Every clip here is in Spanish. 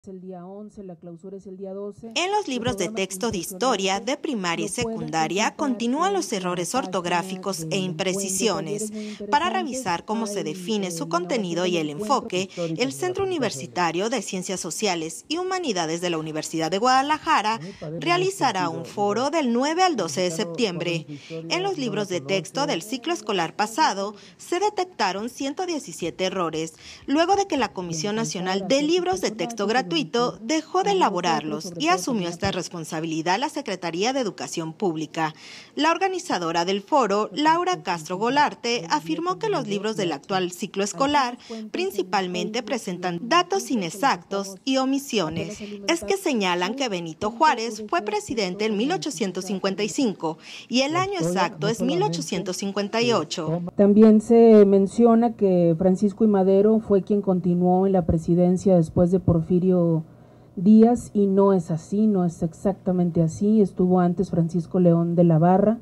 El día 11, la clausura es el día 12. En los libros de texto de historia de primaria y secundaria continúan los errores ortográficos e imprecisiones. Para revisar cómo se define su contenido y el enfoque, el Centro Universitario de Ciencias Sociales y Humanidades de la Universidad de Guadalajara realizará un foro del 9 al 12 de septiembre. En los libros de texto del ciclo escolar pasado se detectaron 117 errores, luego de que la Comisión Nacional de Libros de Texto Gratuito dejó de elaborarlos y asumió esta responsabilidad la Secretaría de Educación Pública. La organizadora del foro, Laura Castro Golarte, afirmó que los libros del actual ciclo escolar principalmente presentan datos inexactos y omisiones. Es que señalan que Benito Juárez fue presidente en 1855 y el año exacto es 1858. También se menciona que Francisco I. Madero fue quien continuó en la presidencia después de Porfirio Díaz, y no es así, no es exactamente así. Estuvo antes Francisco León de la Barra.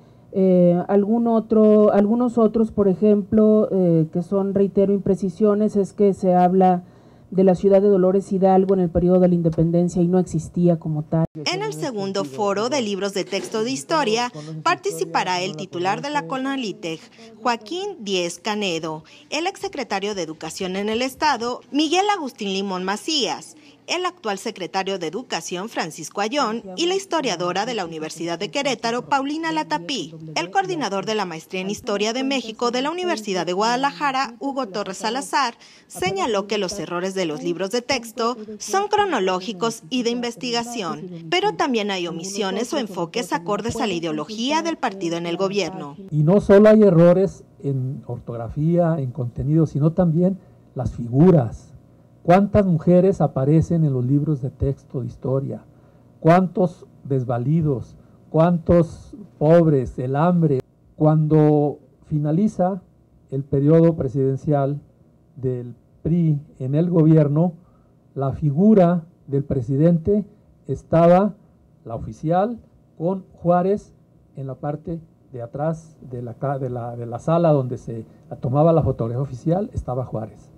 Algunos otros, por ejemplo, que son, reitero, imprecisiones, es que se habla de la ciudad de Dolores Hidalgo en el periodo de la independencia y no existía como tal. En el segundo foro de libros de texto de historia participará el titular de la CONALITEG, Joaquín Díez Canedo, el exsecretario de Educación en el Estado, Miguel Agustín Limón Macías, el actual secretario de Educación, Francisco Ayón, y la historiadora de la Universidad de Querétaro, Paulina Latapí. El coordinador de la Maestría en Historia de México de la Universidad de Guadalajara, Hugo Torres Salazar, señaló que los errores de los libros de texto son cronológicos y de investigación, pero también hay omisiones o enfoques acordes a la ideología del partido en el gobierno. Y no solo hay errores en ortografía, en contenido, sino también las figuras. ¿Cuántas mujeres aparecen en los libros de texto de historia? ¿Cuántos desvalidos? ¿Cuántos pobres? El hambre. Cuando finaliza el periodo presidencial del PRI en el gobierno, la figura del presidente estaba, la oficial, con Juárez en la parte de atrás de la sala donde se tomaba la fotografía oficial, estaba Juárez.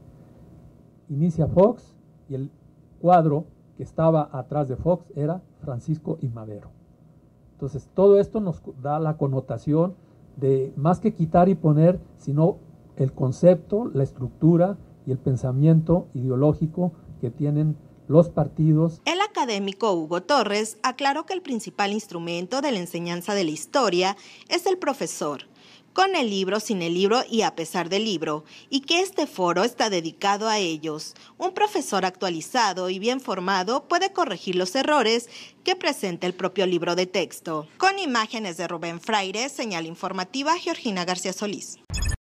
Inicia Fox y el cuadro que estaba atrás de Fox era Francisco I. Madero. Entonces, todo esto nos da la connotación de más que quitar y poner, sino el concepto, la estructura y el pensamiento ideológico que tienen los partidos. El académico Hugo Torres aclaró que el principal instrumento de la enseñanza de la historia es el profesor, con el libro, sin el libro y a pesar del libro, y que este foro está dedicado a ellos. Un profesor actualizado y bien formado puede corregir los errores que presenta el propio libro de texto. Con imágenes de Rubén Fraire, señal informativa Georgina García Solís.